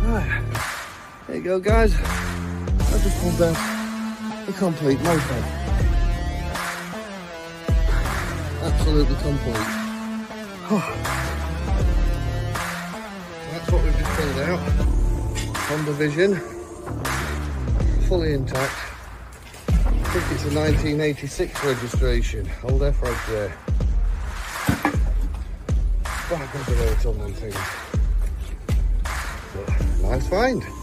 Right, there you go guys. I just pulled out a complete moped. Absolutely complete. That's what we've just pulled out. Honda Vision, fully intact. I think it's a 1986 registration, old F-Reg there. Well, I've got to wait on them things. But nice find.